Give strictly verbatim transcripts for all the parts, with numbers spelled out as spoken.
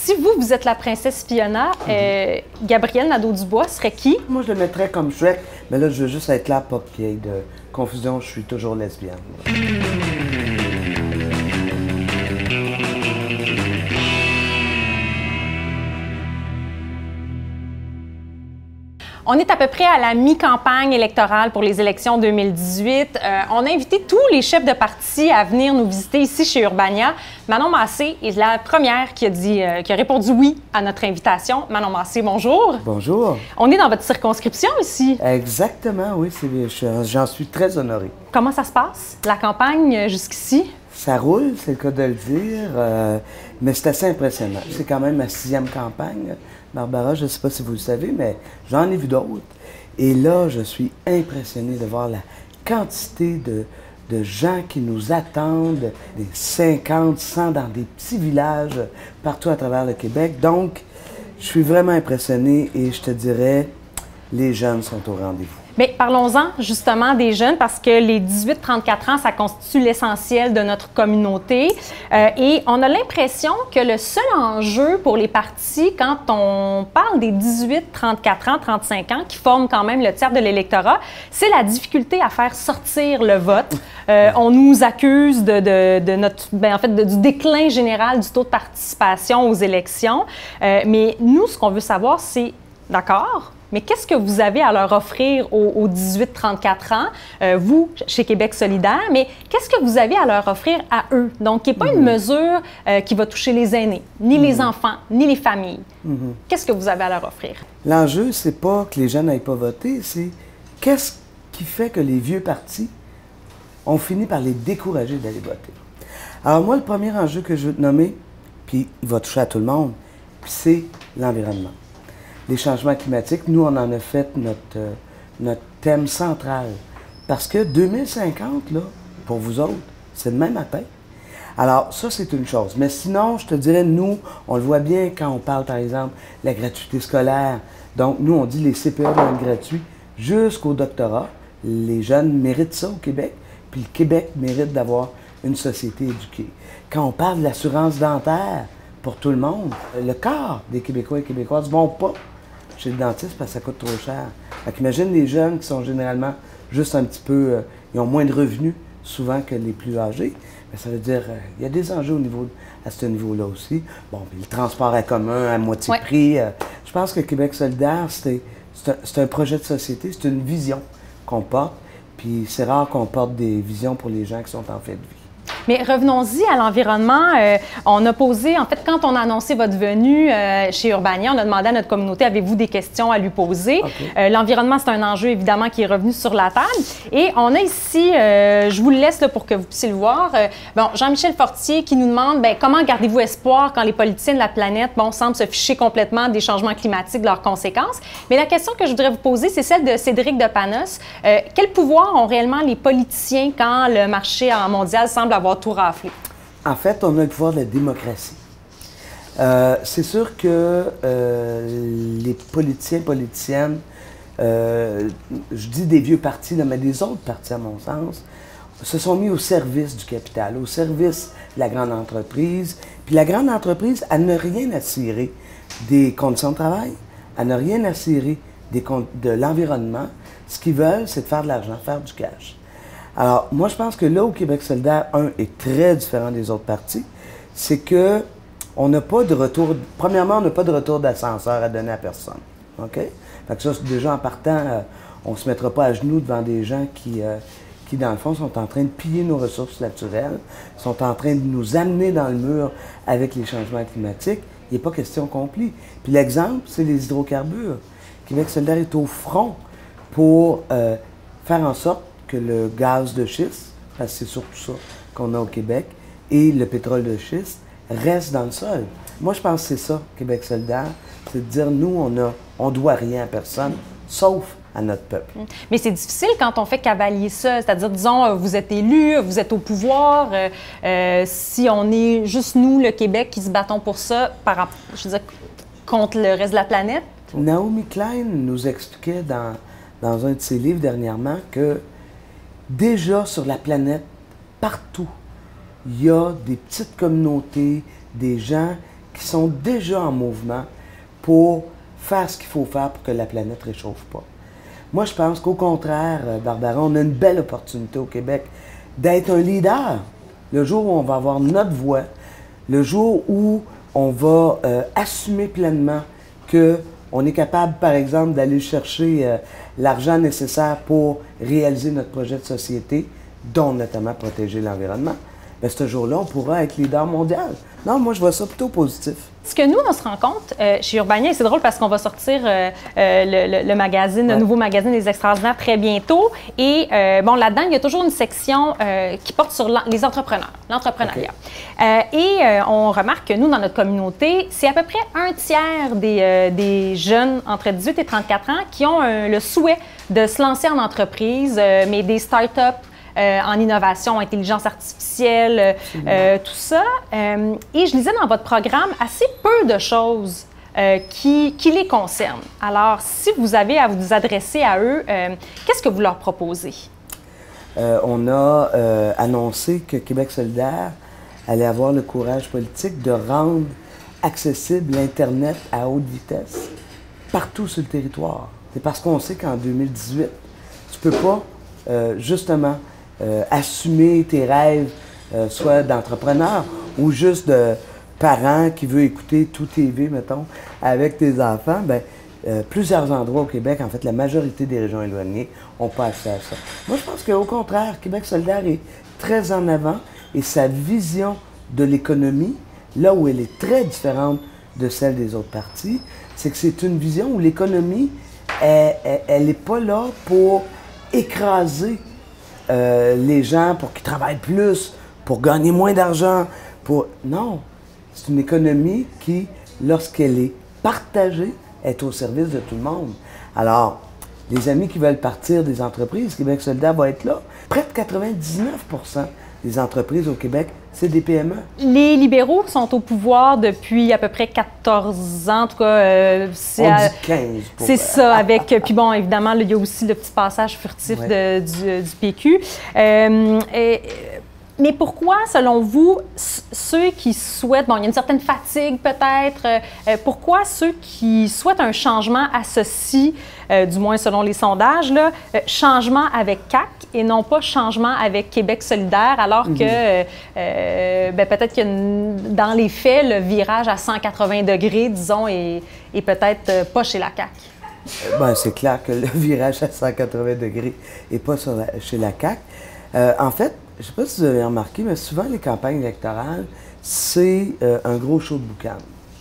Si vous, vous êtes la princesse Fiona, euh, Gabrielle Nadeau-Dubois serait qui? Moi, je le mettrais comme Shrek, mais là, je veux juste être là pour qu'il y ait de confusion. Je suis toujours lesbienne. On est à peu près à la mi-campagne électorale pour les élections deux mille dix-huit. Euh, on a invité tous les chefs de parti à venir nous visiter ici chez Urbania. Manon Massé est la première qui a, dit, euh, qui a répondu oui à notre invitation. Manon Massé, bonjour. Bonjour. On est dans votre circonscription ici. Exactement, oui. J'en suis très honoré. Comment ça se passe, la campagne jusqu'ici? Ça roule, c'est le cas de le dire, euh, mais c'est assez impressionnant. C'est quand même ma sixième campagne. Barbara, je ne sais pas si vous le savez, mais j'en ai vu d'autres. Et là, je suis impressionné de voir la quantité de, de gens qui nous attendent, des cinquante, cent dans des petits villages partout à travers le Québec. Donc, je suis vraiment impressionné et je te dirais, les jeunes sont au rendez-vous. Bien, parlons-en justement des jeunes parce que les dix-huit trente-quatre ans, ça constitue l'essentiel de notre communauté. Euh, et on a l'impression que le seul enjeu pour les partis, quand on parle des dix-huit trente-quatre ans, trente-cinq ans, qui forment quand même le tiers de l'électorat, c'est la difficulté à faire sortir le vote. Euh, on nous accuse de, de, de notre, bien, en fait, de, du déclin général du taux de participation aux élections. Euh, mais nous, ce qu'on veut savoir, c'est, d'accord, mais qu'est-ce que vous avez à leur offrir aux, aux dix-huit trente-quatre ans, euh, vous, chez Québec solidaire, mais qu'est-ce que vous avez à leur offrir à eux? Donc, qui n'est pas mmh. une mesure euh, qui va toucher les aînés, ni mmh. les enfants, ni les familles. Mmh. Qu'est-ce que vous avez à leur offrir? L'enjeu, c'est pas que les jeunes n'aillent pas voter, c'est qu'est-ce qui fait que les vieux partis ont fini par les décourager d'aller voter. Alors moi, le premier enjeu que je veux te nommer, puis il va toucher à tout le monde, c'est l'environnement. Les changements climatiques, nous, on en a fait notre, euh, notre thème central. Parce que deux mille cinquante, là, pour vous autres, c'est demain matin. Alors, ça, c'est une chose. Mais sinon, je te dirais, nous, on le voit bien quand on parle, par exemple, de la gratuité scolaire. Donc, nous, on dit les C P E vont être gratuits jusqu'au doctorat. Les jeunes méritent ça au Québec. Puis le Québec mérite d'avoir une société éduquée. Quand on parle de l'assurance dentaire pour tout le monde, le quart des Québécois et Québécoises ne vont pas chez le dentiste parce que ça coûte trop cher. Fait qu'imagine les jeunes qui sont généralement juste un petit peu, euh, ils ont moins de revenus souvent que les plus âgés. Mais ça veut dire, euh, il y a des enjeux au niveau, à ce niveau-là aussi. Bon, puis le transport en commun à moitié ouais. prix. Euh, je pense que Québec solidaire, c'est un, un projet de société, c'est une vision qu'on porte. Puis c'est rare qu'on porte des visions pour les gens qui sont en fait de vie. Mais revenons-y à l'environnement. Euh, on a posé, en fait, quand on a annoncé votre venue euh, chez Urbania, on a demandé à notre communauté, avez-vous des questions à lui poser? Okay. Euh, l'environnement, c'est un enjeu, évidemment, qui est revenu sur la table. Et on a ici, euh, je vous le laisse là, pour que vous puissiez le voir, euh, bon, Jean-Michel Fortier qui nous demande, bien, comment gardez-vous espoir quand les politiciens de la planète, bon, semblent se ficher complètement des changements climatiques, de leurs conséquences? Mais la question que je voudrais vous poser, c'est celle de Cédric de Panos. Euh, quel pouvoir ont réellement les politiciens quand le marché mondial semble avoir tout raflé? En fait, on a le pouvoir de la démocratie. Euh, c'est sûr que euh, les politiciens, politiciennes, euh, je dis des vieux partis, là, mais des autres partis, à mon sens, se sont mis au service du capital, au service de la grande entreprise. Puis la grande entreprise, elle n'a rien à cirer des conditions de travail, elle n'a rien à cirer des, de l'environnement. Ce qu'ils veulent, c'est de faire de l'argent, faire du cash. Alors, moi, je pense que là où Québec solidaire, un, est très différent des autres partis, c'est que on n'a pas de retour... Premièrement, on n'a pas de retour d'ascenseur à donner à personne. OK? Fait que ça, déjà, en partant, euh, on ne se mettra pas à genoux devant des gens qui, euh, qui, dans le fond, sont en train de piller nos ressources naturelles, sont en train de nous amener dans le mur avec les changements climatiques. Il n'est pas question qu'on plie. Puis l'exemple, c'est les hydrocarbures. Québec solidaire est au front pour euh, faire en sorte que le gaz de schiste, parce que c'est surtout ça qu'on a au Québec, et le pétrole de schiste restent dans le sol. Moi, je pense que c'est ça, Québec solidaire, c'est de dire, nous, on a, on doit rien à personne, sauf à notre peuple. Mais c'est difficile quand on fait cavalier ça, c'est-à-dire, disons, vous êtes élu, vous êtes au pouvoir, euh, euh, si on est juste nous, le Québec, qui se battons pour ça, par, je veux dire, contre le reste de la planète? Naomi Klein nous expliquait dans, dans un de ses livres dernièrement que déjà sur la planète, partout, il y a des petites communautés, des gens qui sont déjà en mouvement pour faire ce qu'il faut faire pour que la planète ne réchauffe pas. Moi, je pense qu'au contraire, Barbara, on a une belle opportunité au Québec d'être un leader. Le jour où on va avoir notre voix, le jour où on va euh, assumer pleinement qu'on est capable, par exemple, d'aller chercher euh, l'argent nécessaire pour réaliser notre projet de société, dont notamment protéger l'environnement, bien, ce jour-là, on pourra être leader mondial. Non, moi, je vois ça plutôt positif. Ce que nous, on se rend compte euh, chez Urbania, et c'est drôle parce qu'on va sortir euh, euh, le, le magazine, ouais. le nouveau magazine des Extraordinaires très bientôt. Et euh, bon, là-dedans, il y a toujours une section euh, qui porte sur les entrepreneurs, l'entrepreneuriat. Okay. Euh, et euh, on remarque que nous, dans notre communauté, c'est à peu près un tiers des, euh, des jeunes entre dix-huit et trente-quatre ans qui ont euh, le souhait de se lancer en entreprise, euh, mais des start-up. Euh, en innovation, intelligence artificielle, euh, tout ça. Euh, et je lisais dans votre programme assez peu de choses euh, qui, qui les concernent. Alors, si vous avez à vous adresser à eux, euh, qu'est-ce que vous leur proposez? Euh, on a euh, annoncé que Québec solidaire allait avoir le courage politique de rendre accessible l'Internet à haute vitesse partout sur le territoire. C'est parce qu'on sait qu'en deux mille dix-huit, tu ne peux pas, euh, justement, Euh, assumer tes rêves, euh, soit d'entrepreneur ou juste de parent qui veut écouter tout T V, mettons, avec tes enfants, bien, euh, plusieurs endroits au Québec, en fait, la majorité des régions éloignées n'ont pas accès à ça. Moi, je pense qu'au contraire, Québec solidaire est très en avant et sa vision de l'économie, là où elle est très différente de celle des autres partis, c'est que c'est une vision où l'économie, elle n'est pas là pour écraser Euh, les gens pour qu'ils travaillent plus, pour gagner moins d'argent. Pour... Non, c'est une économie qui, lorsqu'elle est partagée, est au service de tout le monde. Alors, les amis qui veulent partir des entreprises, Québec solidaire va être là. Près de quatre-vingt-dix-neuf pour cent des entreprises au Québec, c'est des P M E. Les libéraux sont au pouvoir depuis à peu près quatorze ans. En tout cas, euh, c'est On dit quinze. C'est ça, avec... Puis bon, évidemment, là, il y a aussi le petit passage furtif ouais. de, du, du P Q. Euh, et, mais pourquoi, selon vous, ceux qui souhaitent... Bon, il y a une certaine fatigue peut-être. Euh, pourquoi ceux qui souhaitent un changement associent, euh, du moins selon les sondages, là, euh, changement avec C A Q et non pas changement avec Québec solidaire, alors que mm-hmm. euh, ben, peut-être que dans les faits, le virage à cent quatre-vingts degrés, disons, est, est peut-être pas chez la C A Q? Ben, c'est clair que le virage à cent quatre-vingts degrés n'est pas sur la, chez la C A Q. Euh, en fait, je ne sais pas si vous avez remarqué, mais souvent les campagnes électorales, c'est euh, un gros show de boucan.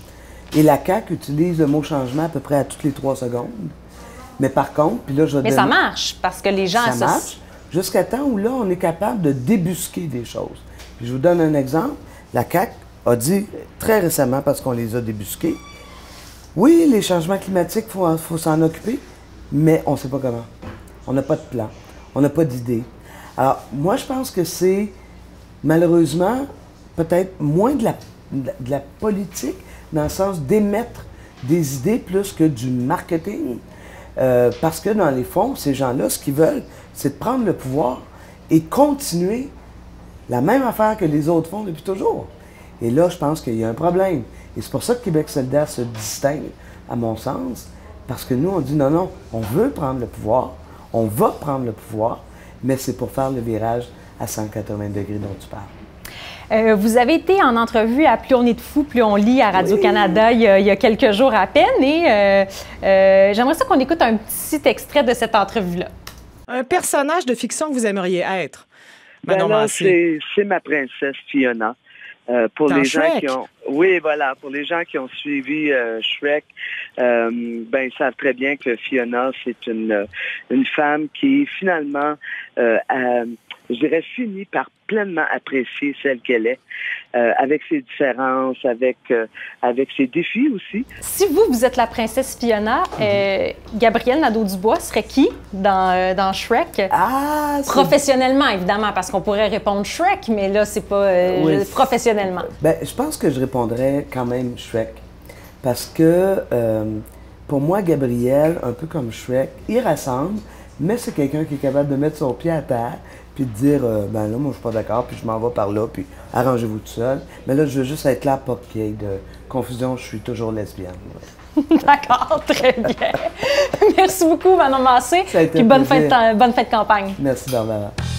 Et la C A Q utilise le mot changement à peu près à toutes les trois secondes. Mais par contre, puis là, je vais Mais donner... ça marche, parce que les gens... Ça associent... marche, jusqu'à temps où là, on est capable de débusquer des choses. Puis je vous donne un exemple. La C A Q a dit très récemment, parce qu'on les a débusqués, oui, les changements climatiques, il faut, faut s'en occuper, mais on ne sait pas comment. On n'a pas de plan. On n'a pas d'idée. Alors, moi, je pense que c'est, malheureusement, peut-être moins de la, de la politique, dans le sens d'émettre des idées plus que du marketing. Euh, parce que, dans les fonds, ces gens-là, ce qu'ils veulent, c'est de prendre le pouvoir et continuer la même affaire que les autres font depuis toujours. Et là, je pense qu'il y a un problème. Et c'est pour ça que Québec solidaire se distingue, à mon sens, parce que nous, on dit non, non, on veut prendre le pouvoir, on va prendre le pouvoir, mais c'est pour faire le virage à cent quatre-vingts degrés dont tu parles. Euh, vous avez été en entrevue à Plus on est de fou, plus on lit à Radio-Canada oui. il, y a, il y a quelques jours à peine. Et euh, euh, j'aimerais ça qu'on écoute un petit extrait de cette entrevue-là. Un personnage de fiction que vous aimeriez être? Ben là, c'est, c'est ma princesse Fiona. Euh, pour Dans les Shrek. gens qui ont, oui, voilà, pour les gens qui ont suivi euh, Shrek, euh, ben ils savent très bien que Fiona, c'est une une femme qui finalement, euh, a, je dirais, finit par pleinement apprécier celle qu'elle est, euh, avec ses différences, avec euh, avec ses défis aussi. Si vous, vous êtes la princesse Fiona, mm-hmm. euh, Gabrielle Nadeau-Dubois serait qui dans, euh, dans Shrek? Ah, professionnellement, évidemment, parce qu'on pourrait répondre Shrek, mais là, c'est pas euh, oui. professionnellement. Ben, je pense que je répondrais quand même Shrek, parce que euh, pour moi, Gabrielle, un peu comme Shrek, il rassemble, mais c'est quelqu'un qui est capable de mettre son pied à terre, puis de dire, euh, ben là, moi, je suis pas d'accord, puis je m'en vais par là, puis arrangez-vous tout seul. Mais là, je veux juste être là pour qu'il y ait de confusion, je suis toujours lesbienne. Ouais. D'accord, très bien. Merci beaucoup, Manon Massé. Ça a été puis bonne plaisir. fête, bonne fête de campagne. Merci, Barbara.